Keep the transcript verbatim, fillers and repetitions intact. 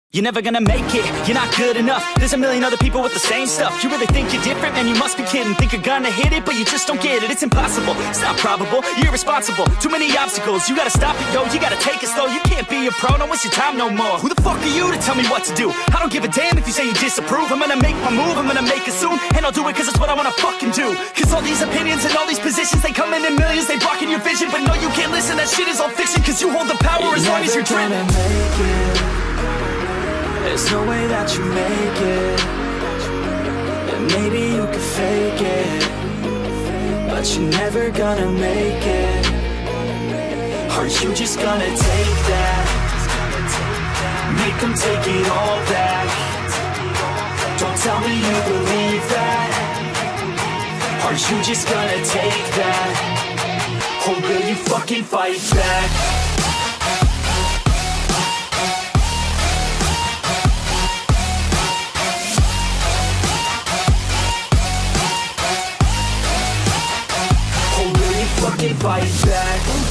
You're never gonna make it, you're not good enough. There's a million other people with the same stuff. You really think you're different? Man, you must be kidding. Think you're gonna hit it, but you just don't get it. It's impossible, it's not probable, you're irresponsible. Too many obstacles, you gotta stop it, yo. You gotta take it slow, you can't be a pro. Don't waste your time no more. Who the fuck are you to tell me what to do? I don't give a damn if you say you disapprove. I'm gonna make my move, I'm gonna make it soon. And I'll do it cause it's what I wanna fucking do. Cause all these opinions and all these positions, they come in in millions. They blocking your vision, but no, you can't listen. That shit is all fiction, cause you hold the power you're as long as you're dreaming. There's no way that you make it. And maybe you could fake it, but you're never gonna make it. Are you just gonna take that? Make them take it all back. Don't tell me you believe that. Are you just gonna take that? Or will you fucking fight back? Fucking fight back.